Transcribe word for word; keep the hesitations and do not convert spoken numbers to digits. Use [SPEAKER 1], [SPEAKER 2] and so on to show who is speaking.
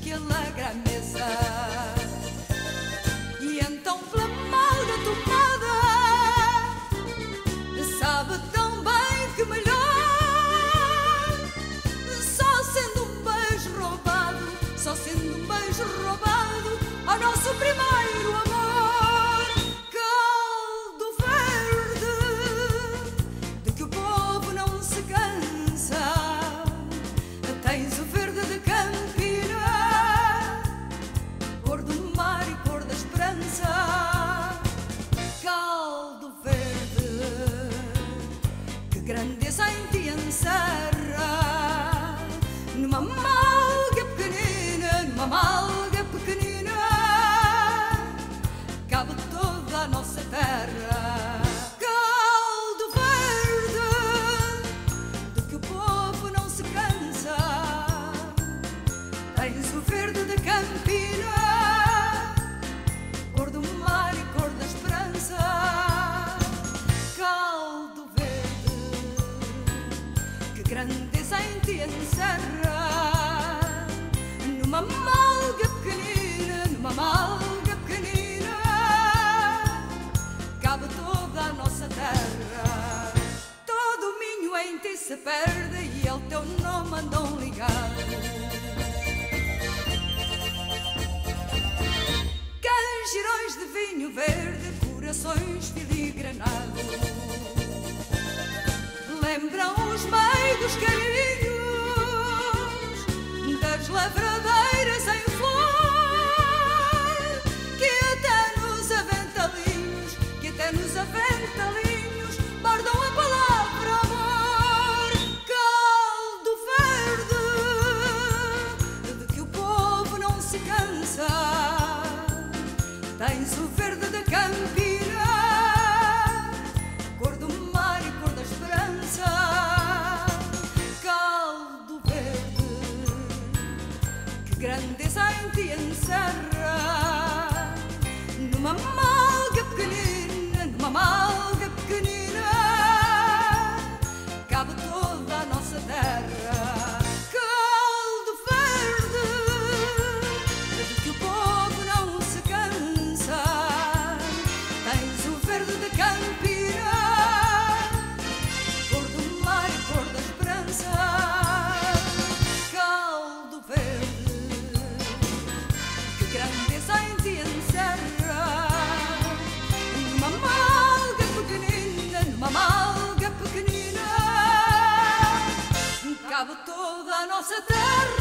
[SPEAKER 1] que alegra a mesa. E então pela malga tomada sabe tão bem que melhor, só sendo um beijo roubado, só sendo um beijo roubado ao nosso primeiro amor. Caldo verde, de que o povo não se cansa, tens o verde de Campina, cor do mar e cor da esperança. Caldo verde, que grandeza em ti encerra, numa malga pequenina, numa malga pequenina, cabe toda a nossa terra. Caldo verde, de que o povo não se cansa, tens o verde de Campina, cor do mar e cor da esperança. Caldo verde, que grandeza em ti encerra, numa malga pequenina, numa malga pequenina, cabe toda a nossa terra. Todo o Minho em ti se perde e é o teu nome andam ligados. Canjirões de vinho verde, corações filigranados, lembram os meigos carinhos das lavradeiras em flor, que até nos aventalinhos, que até nos aventalinhos bordam a palavra amor. Caldo verde, de que o povo não se cansa, tens o verde de Campina, cor do mar e cor da esperança. Caldo verde, que grandeza em ti encerra, numa malga pequenina, numa malga pequenina, cabe toda a nossa terra. Caldo verde, de que o povo não se cansa, tens o verde de Campina, cor do mar e cor da esperança. Caldo verde, que grandeza em ti encerra, numa malga pequenina, numa malga pequenina, cabe toda a nossa terra.